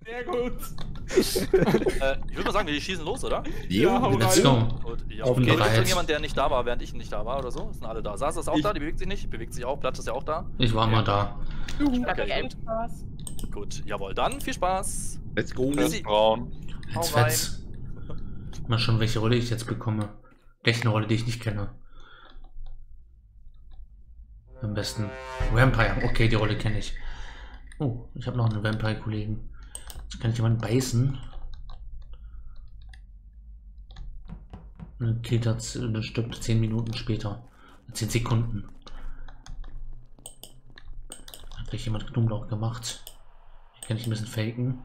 Sehr gut. Ich würde mal sagen, wir schießen los, oder? Ja, hau Let's rein. go. Gut, ja, Auf okay, gibt es bereit. irgendjemand, der nicht da war, während ich nicht da war oder so? Sind alle da? Sasa ist auch da, die bewegt sich nicht. Bewegt sich auch, Platz ist ja auch da. Ich war mal da. Okay, gut. Spaß. Gut, jawohl, dann viel Spaß. Let's go. Busy. Braun. Jetzt Hau rein. fetz. Mal schon, welche Rolle ich jetzt bekomme. Gleich eine Rolle, die ich nicht kenne. Am besten Vampire. Okay, die Rolle kenne ich. Oh, ich habe noch einen Vampire-Kollegen. Jetzt kann ich jemanden beißen. Dann killt er, dann stirbt 10 Minuten später. 10 Sekunden. Hat gleich jemand Knoblauch gemacht. Hier kann ich ein bisschen faken.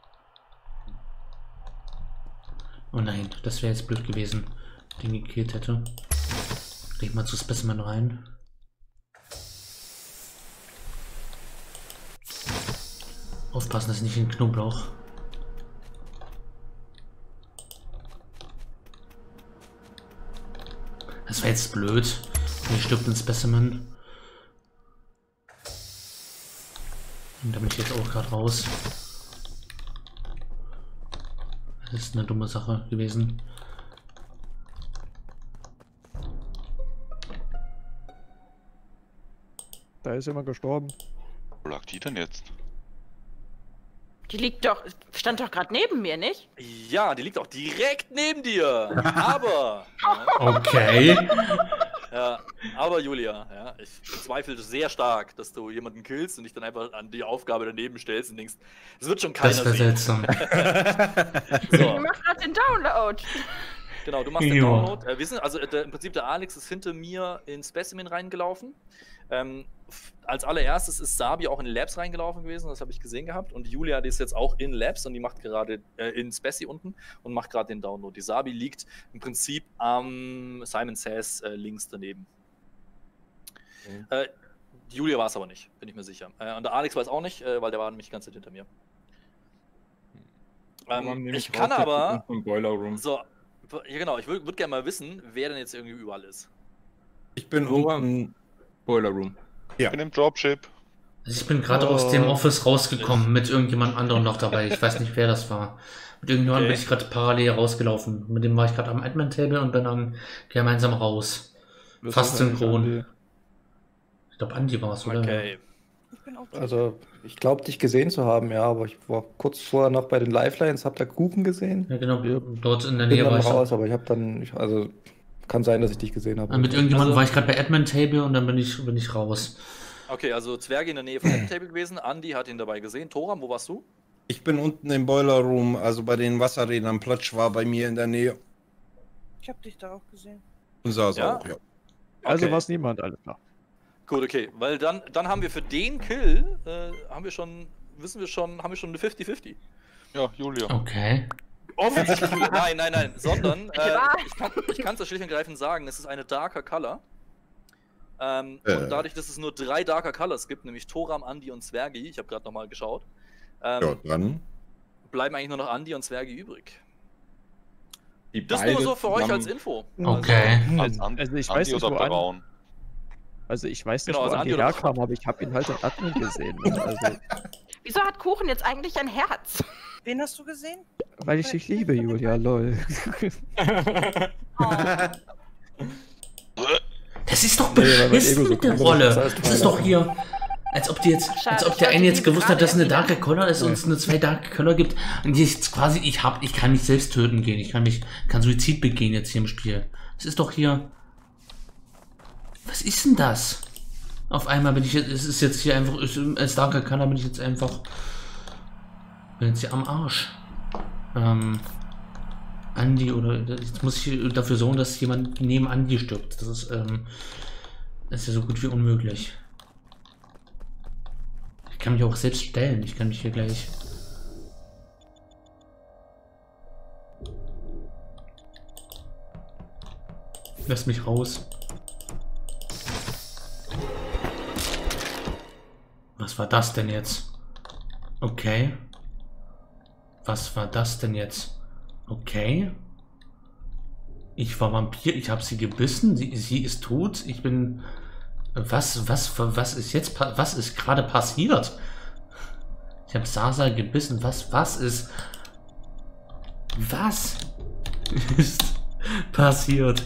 Oh nein, das wäre jetzt blöd gewesen, den ich gekillt hätte. Leg mal zu Specimen rein. Aufpassen, dass nicht in Knoblauch. Das war jetzt blöd. Hier stirbt ein Specimen. Und da bin ich jetzt auch gerade raus. Das ist eine dumme Sache gewesen. Da ist jemand gestorben. Wo lag die denn jetzt? Die liegt doch, stand doch gerade neben mir, nicht? Ja, die liegt auch direkt neben dir. Aber, Okay. ja, aber Julia, ja, ich bezweifle sehr stark, dass du jemanden killst und dich dann einfach an die Aufgabe daneben stellst und denkst, es wird schon keiner Das wäre sehen. seltsam. Ich So, mach gerade den Download. genau, du machst den Ja. Download. Wir sind, also im Prinzip der Alex ist hinter mir ins Specimen reingelaufen. Als allererstes ist Sabi auch in Labs reingelaufen gewesen, das habe ich gesehen gehabt. Und Julia, die ist jetzt auch in Labs und die macht gerade in Speci unten und macht gerade den Download. Die Sabi liegt im Prinzip am Simon Says links daneben. Die Julia war es aber nicht, bin ich mir sicher. Und der Alex war es auch nicht, weil der war nämlich die ganze Zeit hinter mir. Ich kann aber. Boiler Room. So, ja genau, ich würde gerne mal wissen, wer denn jetzt irgendwie überall ist. Ich bin unten. Boiler Room. Ich bin im Dropship. Also ich bin gerade aus dem Office rausgekommen mit irgendjemand anderem noch dabei. Ich weiß nicht, wer das war. Mit irgendjemandem bin ich gerade parallel rausgelaufen. Mit dem war ich gerade am Admin-Table und bin dann gemeinsam raus. Fast synchron. Ich glaube, Andi war es, oder? Okay. Ich bin auch Also, ich glaube, dich gesehen zu haben, ja, aber ich war kurz vorher noch bei den Lifelines, hab da Kuchen gesehen. Ja, genau. Dort in der Bin Nähe war dann ich. raus, aber ich habe dann, also, kann sein, dass ich dich gesehen habe. Mit irgendjemandem Also- war ich gerade bei Admin-Table und dann bin ich raus. Okay, also Zwerge in der Nähe von dem Table gewesen. Andi hat ihn dabei gesehen. Toram, wo warst du? Ich bin unten im Boiler Room, also bei den Wasserrädern. Platsch war bei mir in der Nähe. Ich hab dich da auch gesehen. Und saß Ja? auch, ja. Also Okay. war es niemand, alles klar. Gut, okay. Weil dann haben wir für den Kill, haben wir schon eine 50-50. Ja, Julia. Okay. Offensichtlich. Nein. Sondern, Ja. ich kann es ja schlicht und ergreifend sagen, es ist eine Darker Color. Und dadurch, dass es nur 3 Darker Colors gibt, nämlich Toram, Andi und Zwergi, ich habe gerade nochmal geschaut, Ja, dran. bleiben eigentlich nur noch Andi und Zwergi übrig. Die Das nur beide so für euch als zusammen- Info. Okay. Als Also ich Andi weiß nicht, oder wo Andi, Braun. also ich weiß nicht, Genau, wo also Andi Andi oder herkam, aber ich habe ihn halt im Admin gesehen. Ne? Also, Wieso hat Kuchen jetzt eigentlich ein Herz? Wen hast du gesehen? weil ich dich liebe, Julia, lol. Das ist doch Nee, weil mein beschissen Ego so mit der groß ist, Rolle. das heißt, Das ist doch hier. Als ob Schade, der ich eine wollte jetzt die gewusst hat, dass es eine gerade Dark Color ist und es nur 2 Dark Color gibt. Und jetzt quasi, ich kann mich selbst töten gehen. Ich kann Suizid begehen jetzt hier im Spiel. Das ist doch hier. Was ist denn das? Auf einmal bin ich jetzt, es ist jetzt hier einfach, als Dark Color bin ich jetzt einfach. Bin jetzt hier am Arsch. Andi oder jetzt muss ich dafür sorgen, dass jemand neben Andi stirbt. Das ist ja so gut wie unmöglich. Ich kann mich auch selbst stellen. Ich kann mich hier gleich. Lass mich raus. Was war das denn jetzt? Okay. Was war das denn jetzt? Okay. Ich war Vampir, ich habe sie gebissen, sie ist tot, ich bin... Was ist jetzt, was ist gerade passiert? Ich habe Sasa gebissen. Was ist passiert?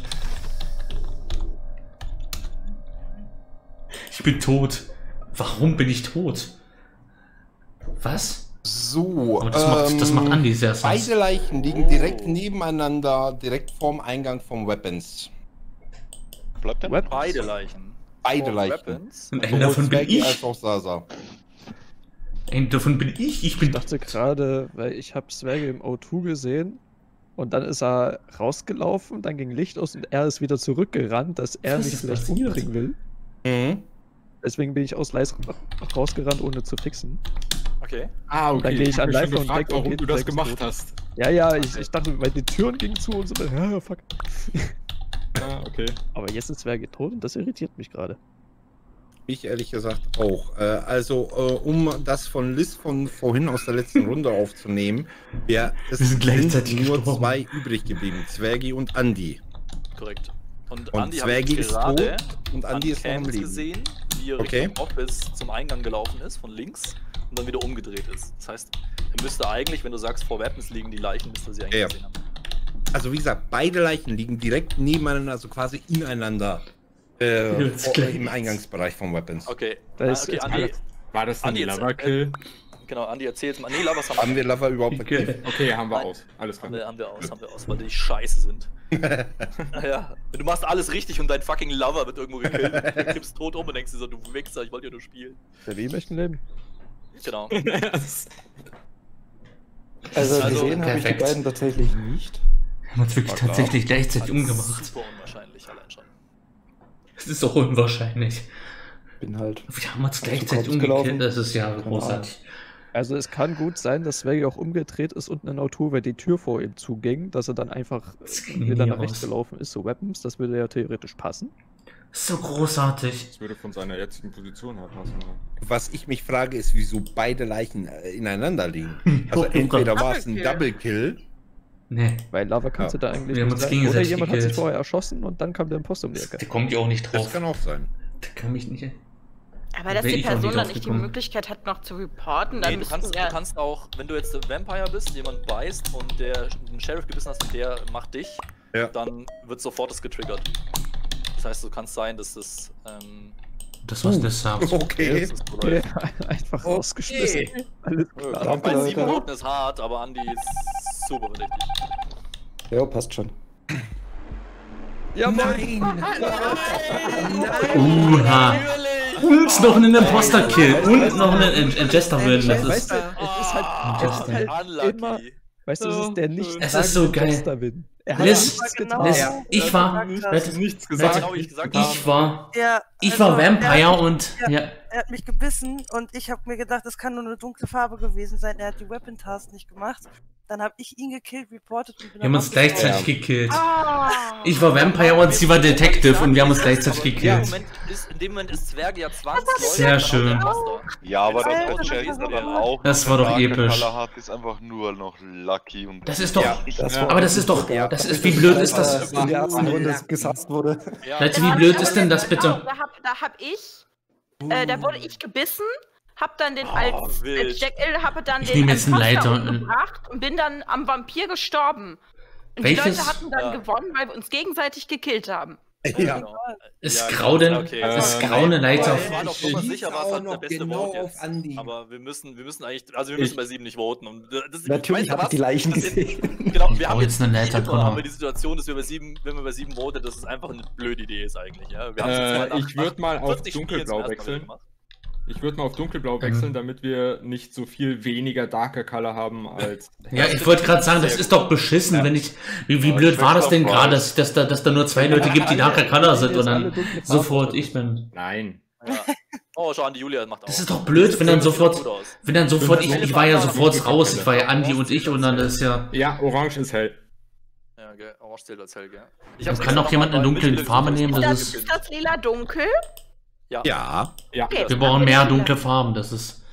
Ich bin tot. Warum bin ich tot? Was? So, Aber das macht Andi sehr sass. beide Leichen liegen direkt nebeneinander, direkt vorm Eingang vom Weapons. Bleibt denn? Beide Leichen. Beide Oh, Leichen. Weapons. Und einen Sowohl davon bin Swaggy ich. als auch Sasa. Einen davon bin ich. Ich bin. Ich dachte gerade, weil ich habe Swaggy im O2 gesehen und dann ist er rausgelaufen, dann ging Licht aus und er ist wieder zurückgerannt, dass er Was mich ist vielleicht passiert? umbringen will. Mhm. Deswegen bin ich aus Leis rausgerannt, ohne zu fixen. Okay. Ah, okay. Dann gehe ich an hab mich schon Leifer und gefragt, weg und warum geht du das sechs gemacht tot. hast. Ja, ich dachte, weil die Türen gingen zu und so, ja, fuck. Ah, okay. Aber jetzt ist Zwerge tot und das irritiert mich gerade. Ich ehrlich gesagt auch. Um das von Liz von vorhin aus der letzten Runde aufzunehmen, es Wir sind gleichzeitig nur gestorben. 2 übrig geblieben, Zwergi und Andi. Korrekt. Und Und Andi habe Zwergi ich ist gerade tot und Andi ist noch am Cams Leben. gesehen, wie er Okay. Richtung Office zum Eingang gelaufen ist, von links, und dann wieder umgedreht ist. Das heißt, er müsste eigentlich, wenn du sagst, vor Weapons liegen die Leichen, müsste er sie eigentlich Ja. gesehen haben. Also wie gesagt, beide Leichen liegen direkt nebeneinander, also quasi ineinander im Eingangsbereich von Weapons. Okay, Da ist okay, jetzt Andi, War das ein Andi, jetzt, Lover-Kill? genau, Andi erzählt mal. Nee, Lavas Haben wir Lover überhaupt aktiv? Okay, haben wir Nein. aus. Alles klar. haben wir aus, weil die scheiße sind. Ja, du machst alles richtig und dein fucking Lover wird irgendwo gekillt. Du kippst tot um und denkst dir so, du Wichser, ich wollte ja nur spielen. Der Leben möchte leben. Genau. Also, Also, gesehen habe ich die perfekt. beiden tatsächlich nicht. Wir haben uns wirklich tatsächlich gleichzeitig umgebracht. Super unwahrscheinlich allein schon. Das ist doch unwahrscheinlich. Bin halt. Wir haben uns Hab ich gleichzeitig kurz gelaufen? umgekehrt. Das ist ja Keine großartig. Also es kann gut sein, dass Swaggy auch umgedreht ist und eine Auto, weil die Tür vor ihm zuging, dass er dann einfach Das ging wieder nie nach rechts raus. gelaufen ist, so Weapons, das würde ja theoretisch passen. Das ist so großartig. Das würde von seiner jetzigen Position her passen. Was ich mich frage, ist, wieso beide Leichen ineinander liegen. Also entweder war es ein Double Kill. Nee, Weil Lava kannst du da eigentlich Wir haben nicht uns sagen. gegenseitig Oder jemand hat sich gekillt. vorher erschossen und dann kam der Imposter um die Ecke. der kommt ja auch nicht Das drauf. kann auch sein. Der kann mich nicht. Aber dass Wär die ich auch nicht Person dann nicht die draufgekommen. Möglichkeit hat, noch zu reporten, dann Nee, du müssten ja... kannst auch, wenn du jetzt der Vampire bist, jemand beißt und den Sheriff gebissen hast und der macht dich, Ja. dann wird sofort das getriggert. Das heißt, du kannst sein, dass das, Das was das sagt. Okay. das ist Okay, einfach rausgeschmissen. Alles klar. Danke, Bei 7 Leute. Minuten ist hart, aber Andi ist super verdächtig. Ja, passt schon. Ja, Nein! Uha. Und noch einen Imposter-Kill. Und noch einen Jester-Win. Das Weißt ist. du, es ist halt Unlucky. immer, weißt du, es ist der nicht Es ist so geil. Imposter-Win. Er hat Liz, nichts Genau. Liz, getan. ich war. Nichts Das gesagt. genau, wie ich gesagt habe. Ich war Vampire und. Ja. Er hat mich gebissen und ich habe mir gedacht, es kann nur eine dunkle Farbe gewesen sein. Er hat die Weapon Task nicht gemacht. Dann habe ich ihn gekillt, reported und bin Wir haben uns rausgekommen. gleichzeitig gekillt. Ah. Ich war Vampire und sie war Detective und wir haben uns gleichzeitig In dem gekillt. Moment ist Zwerge ja 20 Leute. Sehr dann auch schön. der Imposter. Ja, aber dass Alter, der Jack das dann war auch Das noch war doch eine episch. Color hat, ist einfach nur noch lucky und Das ist doch. war- Aber das ist doch. Das ist. Wie blöd ist das? In der ersten Runde gesasst wurde. Ja, Leute, wie blöd ist denn das bitte? Da hab ich, da wurde ich gebissen, hab dann den als wild. Jackal, hab dann Ich den nehme jetzt einen Imposter Leiter. umgebracht und bin dann am Vampir gestorben. Und Welches? die Leute hatten dann Ja. gewonnen, weil wir uns gegenseitig gekillt haben. Ja. genau. Ist Ja, grau denn? okay. Ist grau eine Leiter? Ich war doch immer sicher, was auch hat der noch beste genau Vote auf jetzt. Andi. Aber wir müssen eigentlich, also wir müssen bei 7 nicht voten. Und das, Natürlich weißt du habe ich was? die Leichen Das- gesehen. Genau, Ich wir brauch haben jetzt eine Leiter, immer Connor. haben wir die Situation, dass wir bei 7, wenn wir bei 7 voten, dass es einfach eine blöde Idee ist eigentlich. Ja? Wir haben's jetzt mal Ich würde mal auf 40 Spielen zum dunkelblau ersten Mal wechseln. gemacht. Ich würde mal auf dunkelblau wechseln, damit wir nicht so viel weniger Darker Color haben als. Ja, ich wollte gerade sagen, das ist doch beschissen, wenn ich. Wie blöd war das denn gerade, dass da nur 2 Leute gibt, die Darker Color sind und dann sofort ich bin. Nein. Ja. Oh, schau an, die Julia macht auch. Das ist doch blöd, wenn dann Das sieht sofort. gut aus. Wenn dann sofort. Ich war ja sofort raus. Ich war ja Andi und ich und dann ist ja. Ja, orange ist hell. Ja, gell. Orange zählt als hell, gell. Das kann auch jemand eine dunkle Farbe nehmen, das Ist das lila dunkel? Ja. Ja. Okay. Wir brauchen mehr dunkle Farben, das ist.